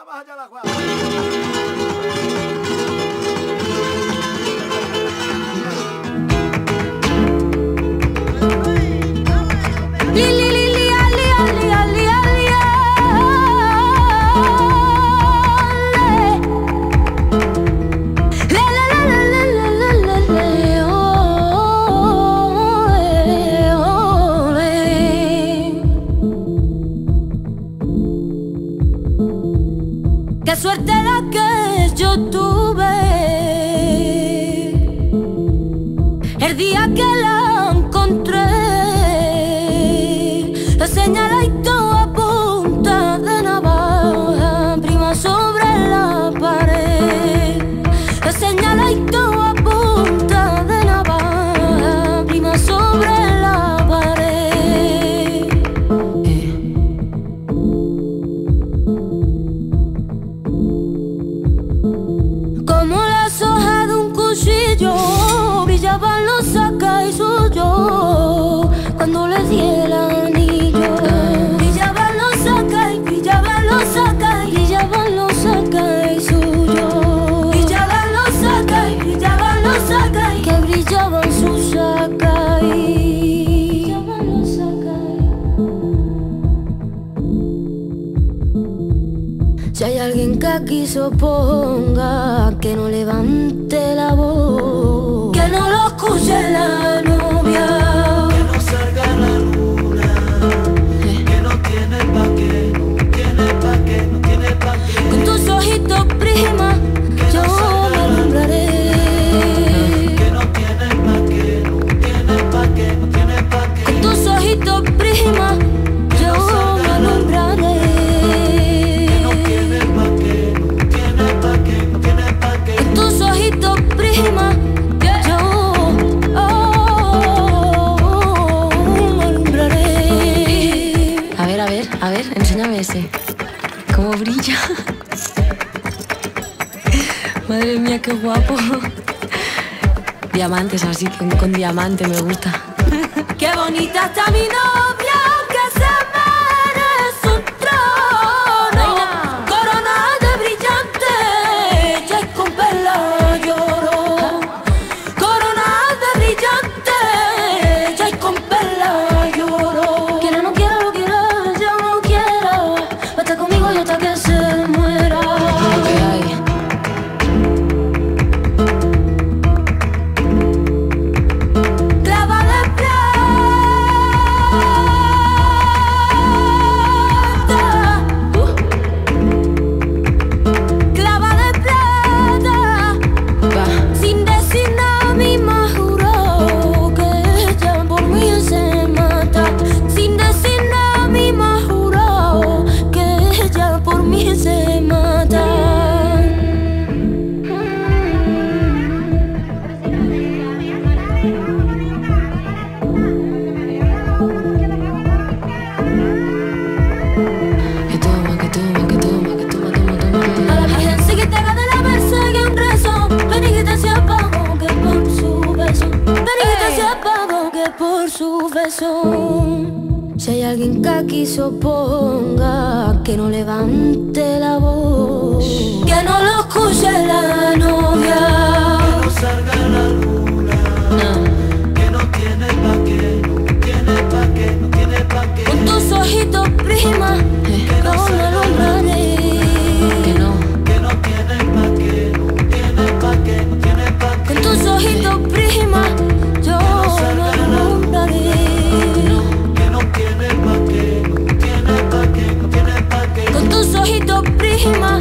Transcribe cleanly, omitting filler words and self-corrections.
Vamos allá la jugada. Qué suerte la que yo tuve el día que la encontré. La señaladito a punta de navaja, prima sobre la pared. La señaladito a punta de navaja, prima sobre la pared. Como las hojas de un cuchillo brillaban los sacas y suyo cuando le di el anillo. Brillaban los sacas y brillaban los sacas y brillaban los sacas y suyo. Brillaban los sacas y brillaban los sacas y que brillaban sus sacas y brillaban los sacas. Si hay alguien que aquí se oponga, que no levante la voz, que no lo escuche la novia, que no salga la luna, que no tiene pa' qué, no tiene pa' qué, no tiene pa' qué. con tus ojitos prima yo me alumbraré. Que no tiene pa' qué, no tiene pa' qué, no tiene pa' qué. Con tus ojitos prima yo me alumbraré. Con tus ojitos prima yo me alumbraré. A ver, enséñame ese. ¿Cómo brilla? Madre mía, qué guapo. Diamantes así, con diamante me gusta. Qué bonita está mi novia, que se merece un trono. Corona de brillante, ella es con perla lloro. Corona de brillante, ella es con perla lloro. Quiera o no quiera, lo quiera, yo no quiera. Va a estar conmigo y hasta que se muera. Clava de clava de plata, sin decir nada mi ma juró que ella por mí se mata. Sin decir nada mi ma juró que ella por mí se mata. Que toma, que toma, que toma, que toma, toma, toma. A la virgencita de la Merced que un rezo, Benigita se apagó que por su beso. Benigita se apagó que por su beso. Si hay alguien que aquí se oponga, que no levante la voz, que no lo escuche la novia. Que no salga la luna, que no tiene pa' qué, no tiene pa' qué, no tiene pa' qué. Con tus ojitos prima yo me alumbraré. Que no tiene pa' qué, no tiene pa' qué, no tiene pa' qué. Con tus ojitos prima yo me alumbraré. Que no tiene pa' qué, no tiene pa' qué, no tiene pa' qué. Con tus ojitos prima